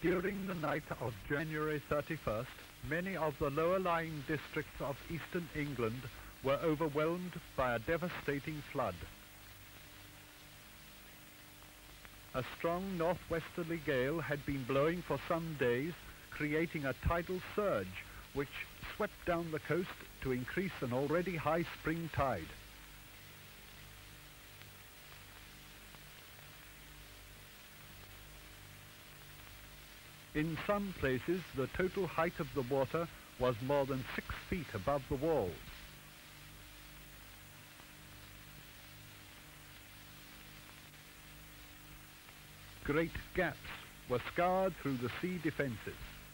During the night of January 31st, many of the lower-lying districts of eastern England were overwhelmed by a devastating flood. A strong northwesterly gale had been blowing for some days, creating a tidal surge which swept down the coast to increase an already high spring tide. In some places, the total height of the water was more than 6 feet above the walls. Great gaps were scoured through the sea defences.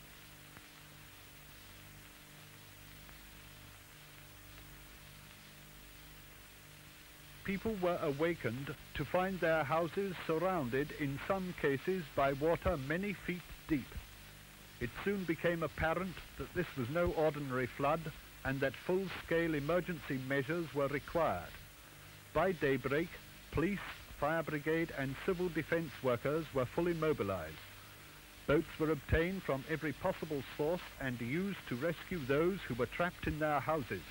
People were awakened to find their houses surrounded in some cases by water many feet deep. It soon became apparent that this was no ordinary flood and that full-scale emergency measures were required. By daybreak, police, fire brigade and civil defence workers were fully mobilised. Boats were obtained from every possible source and used to rescue those who were trapped in their houses.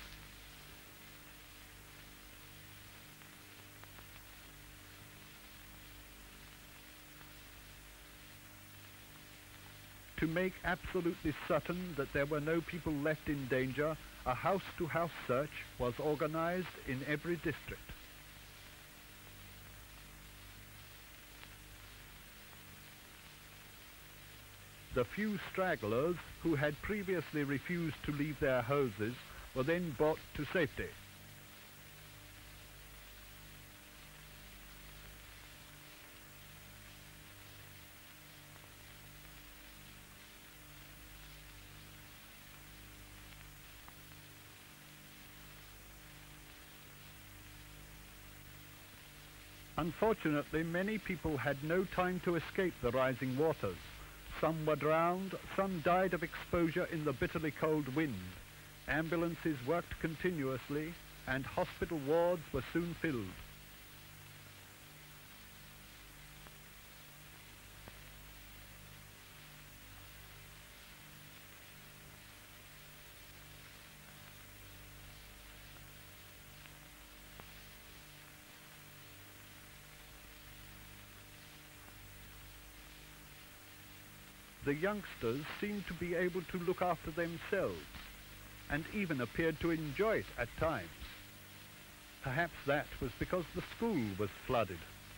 To make absolutely certain that there were no people left in danger, a house-to-house search was organised in every district. The few stragglers who had previously refused to leave their houses were then brought to safety. Unfortunately, many people had no time to escape the rising waters. Some were drowned, some died of exposure in the bitterly cold wind. Ambulances worked continuously, and hospital wards were soon filled. The youngsters seemed to be able to look after themselves, and even appeared to enjoy it at times. Perhaps that was because the school was flooded.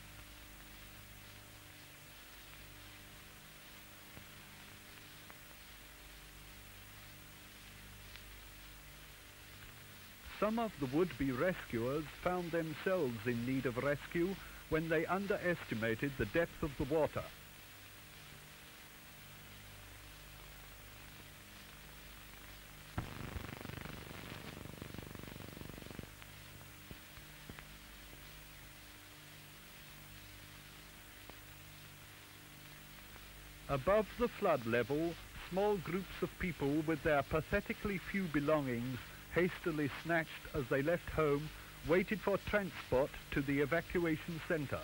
Some of the would-be rescuers found themselves in need of rescue when they underestimated the depth of the water. Above the flood level, small groups of people with their pathetically few belongings hastily snatched as they left home waited for transport to the evacuation centre.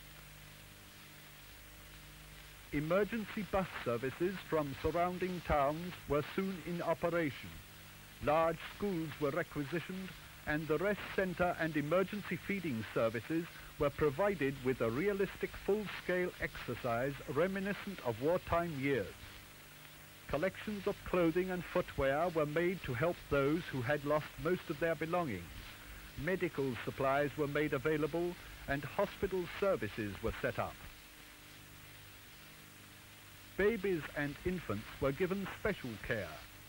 Emergency bus services from surrounding towns were soon in operation. Large schools were requisitioned, and the rest centre and emergency feeding services were provided with a realistic full-scale exercise reminiscent of wartime years. Collections of clothing and footwear were made to help those who had lost most of their belongings. Medical supplies were made available, and hospital services were set up. Babies and infants were given special care.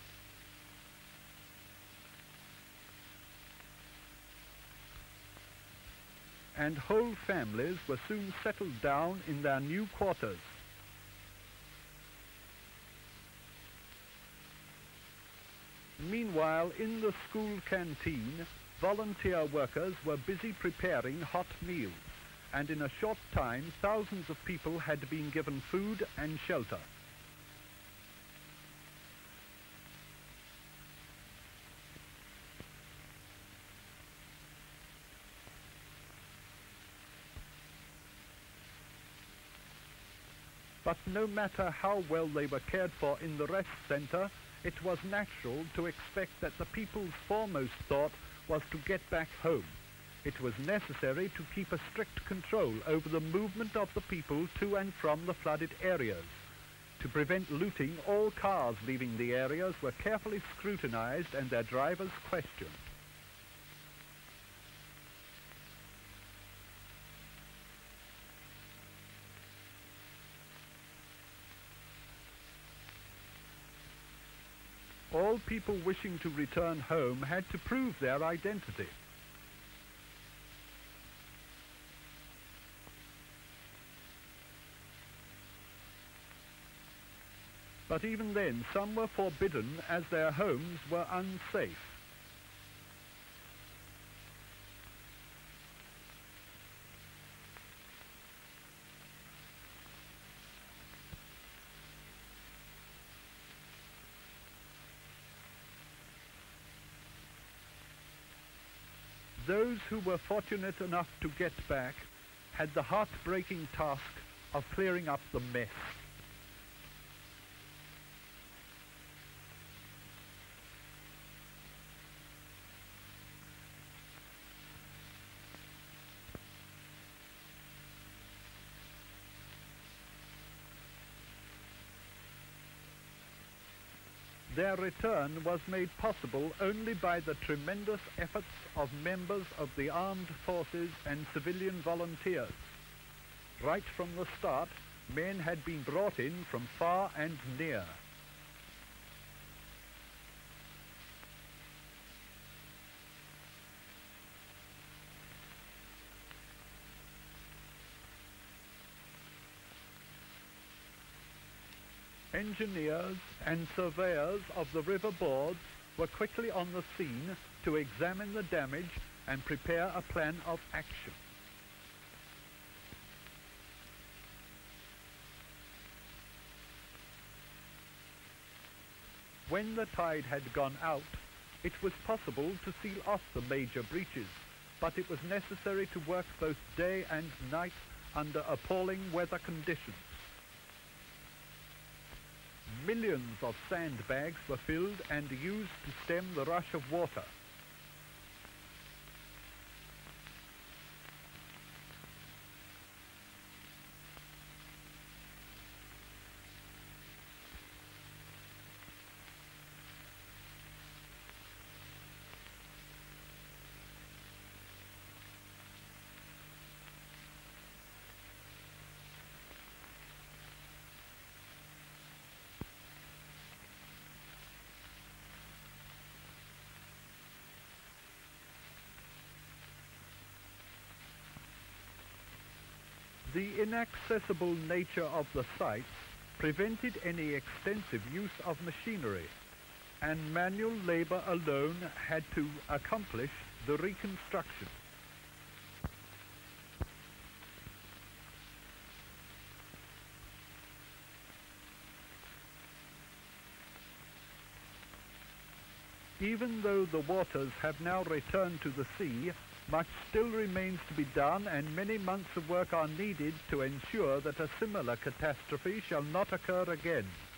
And whole families were soon settled down in their new quarters. Meanwhile, in the school canteen, volunteer workers were busy preparing hot meals, and in a short time, thousands of people had been given food and shelter. But no matter how well they were cared for in the rest center, it was natural to expect that the people's foremost thought was to get back home. It was necessary to keep a strict control over the movement of the people to and from the flooded areas. To prevent looting, all cars leaving the areas were carefully scrutinized and their drivers questioned. All people wishing to return home had to prove their identity. But even then, some were forbidden as their homes were unsafe. Those who were fortunate enough to get back had the heartbreaking task of clearing up the mess. Their return was made possible only by the tremendous efforts of members of the armed forces and civilian volunteers. Right from the start, men had been brought in from far and near. Engineers and surveyors of the river boards were quickly on the scene to examine the damage and prepare a plan of action. When the tide had gone out, it was possible to seal off the major breaches, but it was necessary to work both day and night under appalling weather conditions. Millions of sandbags were filled and used to stem the rush of water. The inaccessible nature of the sites prevented any extensive use of machinery, and manual labor alone had to accomplish the reconstruction. Even though the waters have now returned to the sea, much still remains to be done, and many months of work are needed to ensure that a similar catastrophe shall not occur again.